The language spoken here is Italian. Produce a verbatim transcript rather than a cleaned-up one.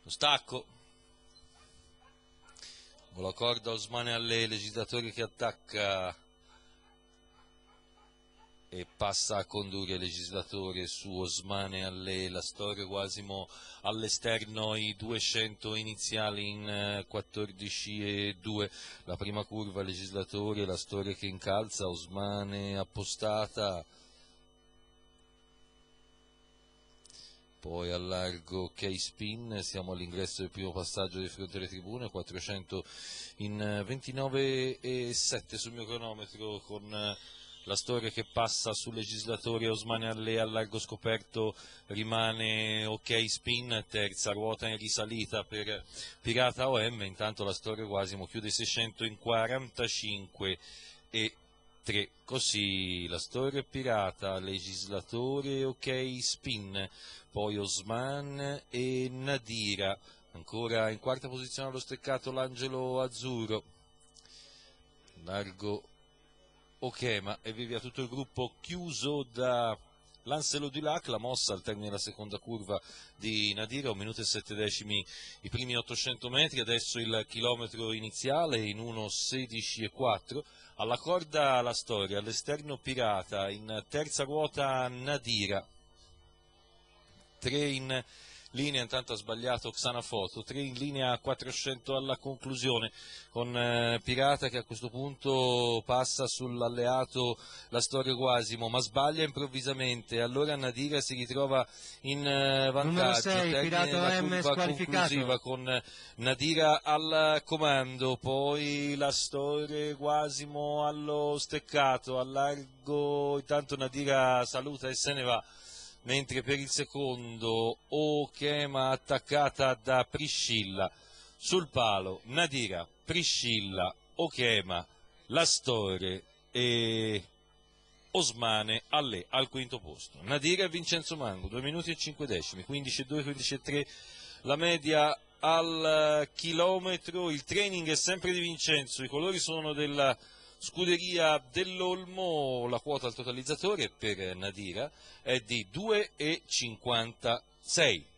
Stacco, con la corda Osmane Allè, legislatore che attacca e passa a condurre il legislatore su Osmane Allè, la storia Guasimo all'esterno, i duecento iniziali in quattordici e due, la prima curva legislatore, la storia che incalza, Osmane appostata, poi al largo K-spin, siamo all'ingresso del primo passaggio di fronte alle tribune, quattrocento in ventinove e sette sul mio cronometro, con la storia che passa sul legislatore Osmane Allè al largo scoperto, rimane ok spin, terza ruota in risalita per Pirata O M, intanto la storia Guasimo chiude seicento in quarantacinque e tre, così la storia Pirata, legislatore ok spin, poi Osman e Nadira, ancora in quarta posizione allo steccato l'Angelo Azzurro, largo Okema e via tutto il gruppo chiuso da Lancelot Dulac, la mossa al termine della seconda curva di Nadira, un minuto e sette decimi i primi ottocento metri, adesso il chilometro iniziale in uno sedici e quattro, alla corda la storia, all'esterno Pirata, in terza ruota Nadira, tre in linea, intanto ha sbagliato Xanafoto, tre in linea a quattrocento alla conclusione, con eh, Pirata che a questo punto passa sull'alleato la storia Guasimo, ma sbaglia improvvisamente, allora Nadira si ritrova in eh, vantaggio, sei, termine la curva conclusiva con Nadira al comando, poi la storia Guasimo allo steccato, al largo, intanto Nadira saluta e se ne va, mentre per il secondo Okema attaccata da Priscilla, sul palo Nadira, Priscilla, Okema, la storia e Osmane Allè al quinto posto. Nadira e Vincenzo Mango, due minuti e cinque decimi, quindici e due, quindici e tre la media al chilometro, il training è sempre di Vincenzo, i colori sono della Scuderia dell'Olmo, la quota al totalizzatore per Nadira è di due e cinquantasei.